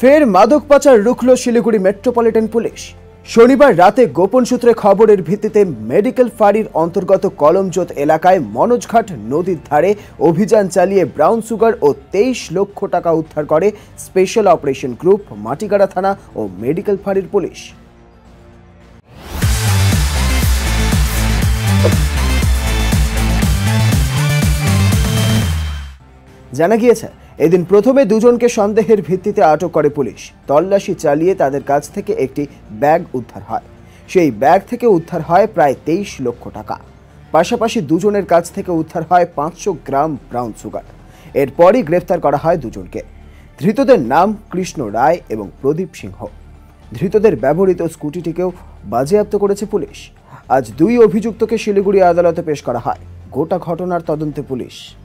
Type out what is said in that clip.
ফের মাদক পাচার রুখল শিলিগুড়ি মেট্রোপলিটন পুলিশ। শনিবার রাতে গোপন সূত্রে খবরের ভিত্তিতে মেডিকেল ফাঁড়ির অন্তর্গত কলমজোত এলাকায় মনোজঘাট নদীর ধারে অভিযান চালিয়ে ব্রাউন সুগার ও 23 লক্ষ টাকা উদ্ধার করে স্পেশাল অপারেশন গ্রুপ, মাটিগাড়া থানা ও মেডিকেল ফাঁড়ির পুলিশ। জানা গিয়েছে, এদিন প্রথমে দুজনকে সন্দেহের ভিত্তিতে আটক করে পুলিশ। তল্লাশি চালিয়ে তাদের কাছ থেকে একটি ব্যাগ উদ্ধার হয়। সেই ব্যাগ থেকে উদ্ধার হয় প্রায় 23 লক্ষ টাকা। পাশাপাশি দুজনের কাছ থেকে উদ্ধার হয় 500 গ্রাম ব্রাউন সুগার। এরপরই গ্রেফতার করা হয় দুজনকে। ধৃতদের নাম কৃষ্ণ রায় এবং প্রদীপ সিংহ। ধৃতদের ব্যবহৃত স্কুটিটিকেও বাজেয়াপ্ত করেছে পুলিশ। আজ দুই অভিযুক্তকে শিলিগুড়ি আদালতে পেশ করা হয়। গোটা ঘটনার তদন্তে পুলিশ।